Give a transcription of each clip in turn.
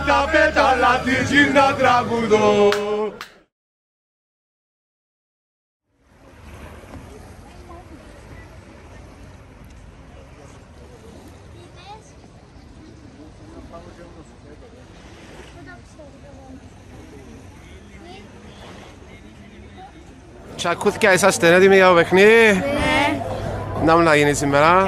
τα πέταλα της γης να τραγουδώ. Τσακούθηκια, είσαστε έτοιμοι για το παιχνίδι? Ναι. Να μου να γίνει σήμερα.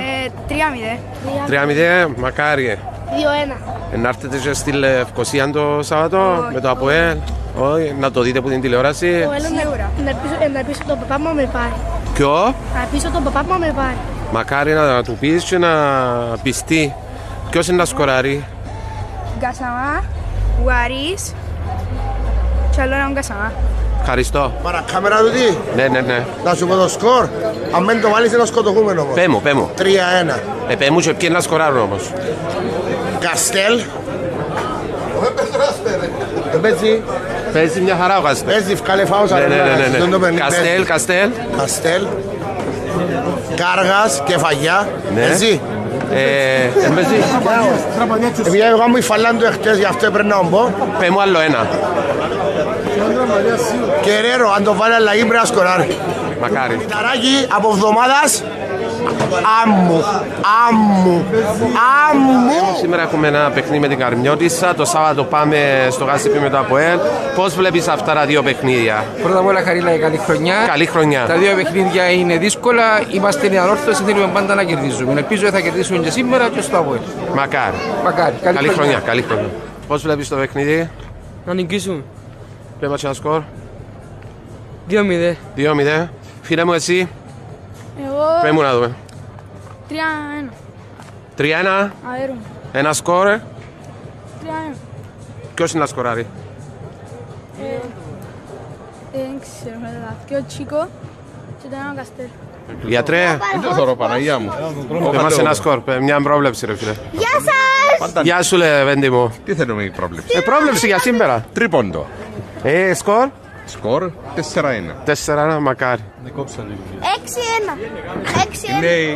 3-0. 3-0, μακάρι. 2-1. Να έρθετε και στη Λευκοσία το Σάββατο με το ΑΠΟΕΛ. Όχι, να το δείτε από την τηλεόραση. Να πείσω τον παπά μου να με πάρει. Ποιο? Να πείσω τον παπά μου να με πάρει. Μακάρι να του πεις και να πιστεί. Ποιος είναι να σκοράρει? Γκασαμά, Γουαρίς και άλλο έναν Γκασαμά. Ευχαριστώ. Παρακάμερα του τι? Ναι. Να σου πω το σκορ. Αν δεν το βάλεις είναι σκοτωχούμενο όμως. Πέ μου. 3-1. Πέ μου και ποιοι να σκοράρουν όμως. Καστέλ. Δεν παίζει. Παίζει μια χαρά ο Καστέλ. Παίζει ευκάλε φάουσα. Ναι. Καστέλ. Καστέλ. Κάργας και Φαγιά. Ναι. Παίζει. Δεν παίζει. Επειδή εγώ μου υφαλάν του εχθές, γι' αυτό έπρεπε να πω. Πέ μου άλλο ένα. Κεραίρο, αν το βάλει αλλαγή πρέπει να σκοράρει. Μακάρι. Μηταράκι από εβδομάδας. Άμμου. Σήμερα έχουμε ένα παιχνίδι με την Καρμιώτισσα. Το Σάββατο πάμε στο Γάσιπι με το ΑΠΟΕΛ. Πώς βλέπεις αυτά τα δύο παιχνίδια? Πρώτα απ' όλα, Χαρίλα, καλή χρονιά. Καλή χρονιά. Τα δύο παιχνίδια είναι δύσκολα. Είμαστε ανόρθωσοι, θέλουμε πάντα να κερδίζουμε. Ελπίζω θα κερδίσουμε και σήμερα και στο ΑΠΟΕΛ. Μακάρι. Καλή χρονιά. Πώς βλέπεις το παιχνίδι? Να νικήσουμε. Πέμε ένα σκορ. 2-0. 2-0. Φίλε μου, εσύ? Εγώ Πέ μου να δούμε. 3-1. 3-1. Αέρουν. Ένα σκορ. 3-1. Ποιος είναι να σκοράρει? Δεν ξέρω, και ο Τσίκο και το ένα Καστέλ. Γιατρέ, Δεν θωρώ Παναγία μου. πέ μας ένα σκορ. Μια πρόβλεψη ρε φίλε. Γεια σας! Γεια σου Λεβέντη μου. Τι θέλουμε η πρόβλεψη? Πρόβλεψη για σήμερα. Τρίποντο. Σκορ. Σκορ 4-1. 4-1, μακάρι. 6-1. 6-1. Είναι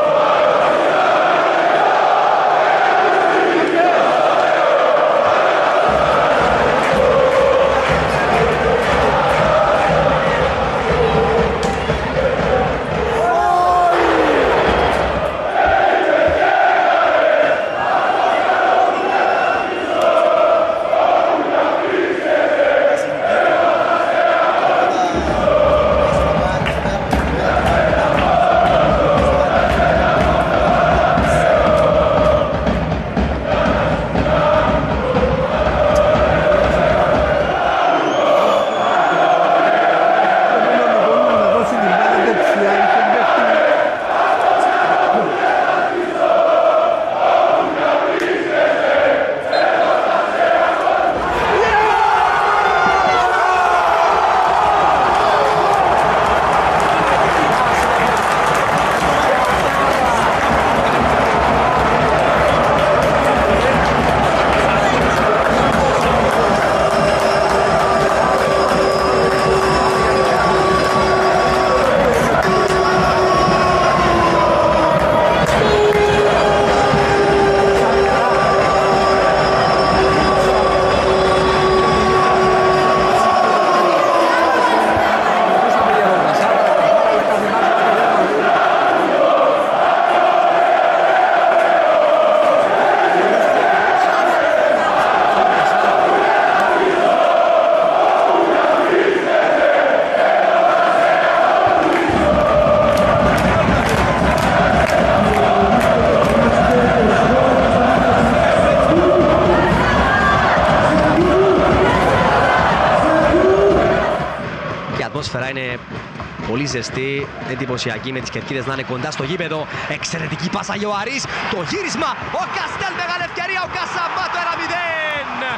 ατμόσφαιρα είναι πολύ ζεστή, εντυπωσιακή με τις κερκίδες να είναι κοντά στο γήπεδο. Εξαιρετική πάσα για ο Αρής, το γύρισμα, ο Καστέλ, μεγάλη ευκαιρία, ο Κασαμά, το 1-0.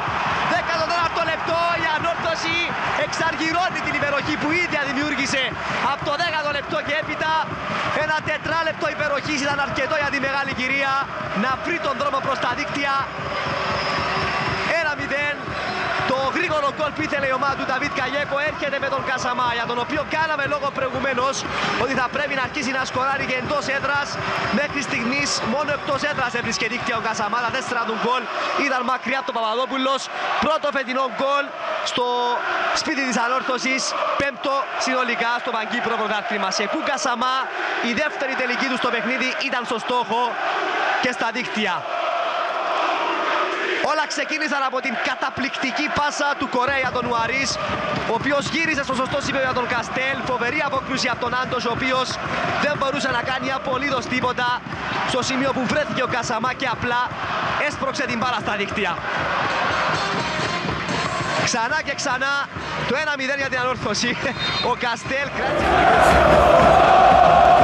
14ο λεπτό, η Ανόρθωση εξαργυρώνει την υπεροχή που ίδια δημιούργησε από το 10ο λεπτό και έπειτα. Ένα τετράλεπτο υπεροχής ήταν αρκετό για τη μεγάλη κυρία να βρει τον δρόμο προς τα δίκτυα. 1-0. Το γρήγορο γρήγορο γκολ που ήθελε η ομάδα του Νταβίτ Καγιέκο έρχεται με τον Κασαμά, για τον οποίο κάναμε λόγο προηγουμένως ότι θα πρέπει να αρχίσει να σκοράρει και εντός έδρας. Μέχρι στιγμής μόνο εκτός έδρας έβρισκε δίκτυα ο Κασαμά. Τα 4 του γκολ ήταν μακριά από τον Παπαδόπουλος. Πρώτο φετινό γκολ στο σπίτι της Ανόρθωσης, πέμπτο συνολικά στο Παγκύπρο πρωτάθλημα. Σεκού Κασαμά, η δεύτερη τελική του στο παιχνίδι ήταν στο στόχο και στα δίκτυα. Όλα ξεκίνησαν από την καταπληκτική πάσα του Κορέα τον Ουαρίς, ο οποίος γύρισε στο σωστό σημείο για τον Καστέλ. Φοβερή απόκρουση από τον Άντος, ο οποίος δεν μπορούσε να κάνει απολύτως τίποτα στο σημείο που βρέθηκε ο Κασαμά και απλά έσπρωξε την μπάλα στα δίκτυα. Ξανά και ξανά το 1-0 για την Ανόρθωση. Ο Καστέλ κράτησε.